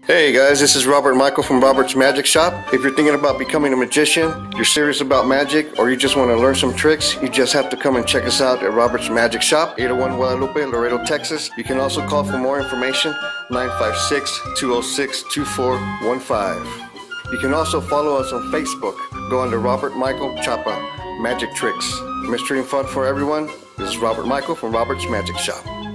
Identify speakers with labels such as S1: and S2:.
S1: Hey guys, this is Robert Michael from Robert's Magic Shop. If you're thinking about becoming a magician, you're serious about magic, or you just want to learn some tricks, you just have to come and check us out at Robert's Magic Shop, 801 Guadalupe, Laredo, Texas. You can also call for more information, 956-206-2415. You can also follow us on Facebook. Go under Robert Michael Chapa Magic Tricks. Mystery and fun for everyone. This is Robert Michael from Robert's Magic Shop.